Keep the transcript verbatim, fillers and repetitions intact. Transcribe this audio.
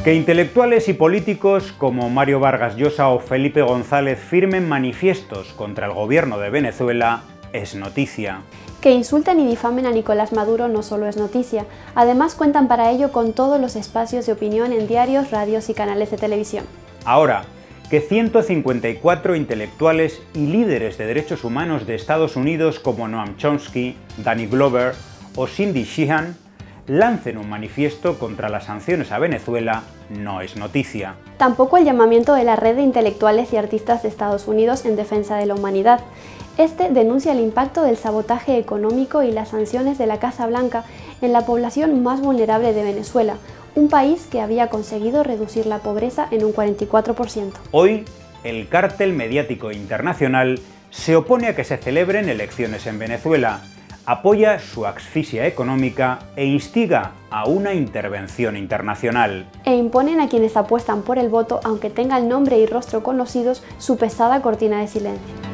Que intelectuales y políticos como Mario Vargas Llosa o Felipe González firmen manifiestos contra el gobierno de Venezuela es noticia. Que insulten y difamen a Nicolás Maduro no solo es noticia, además cuentan para ello con todos los espacios de opinión en diarios, radios y canales de televisión. Ahora, que ciento cincuenta y cuatro intelectuales y líderes de derechos humanos de Estados Unidos como Noam Chomsky, Danny Glover o Cindy Sheehan lancen un manifiesto contra las sanciones a Venezuela no es noticia. Tampoco el llamamiento de la red de intelectuales y artistas de Estados Unidos en defensa de la humanidad. Este denuncia el impacto del sabotaje económico y las sanciones de la Casa Blanca en la población más vulnerable de Venezuela, un país que había conseguido reducir la pobreza en un cuarenta y cuatro por ciento. Hoy, el cártel mediático internacional se opone a que se celebren elecciones en Venezuela, apoya su asfixia económica e instiga a una intervención internacional. E imponen a quienes apuestan por el voto, aunque tengan nombre y rostro conocidos, su pesada cortina de silencio.